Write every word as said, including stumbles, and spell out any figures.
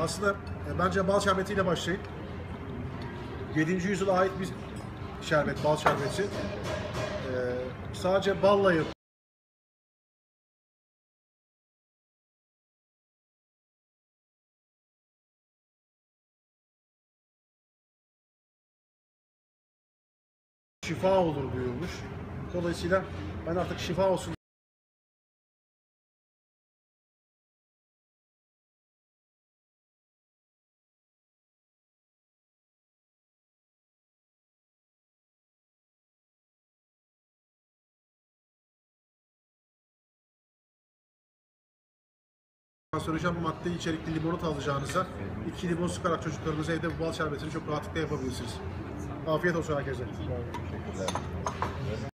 aslında e, bence bal şerbetiyle başlayın. yedinci yüzyıla ait bir şerbet, bal şerbeti. Ee, sadece balla yapılıyor. Şifa olur diyormuş. Dolayısıyla ben artık şifa olsun. Söyleyeceğim, madde içerikli limonata alacağınıza iki limon sıkarak çocuklarınıza evde bu bal şerbetini çok rahatlıkla yapabilirsiniz. Afiyet olsun herkese. Teşekkürler.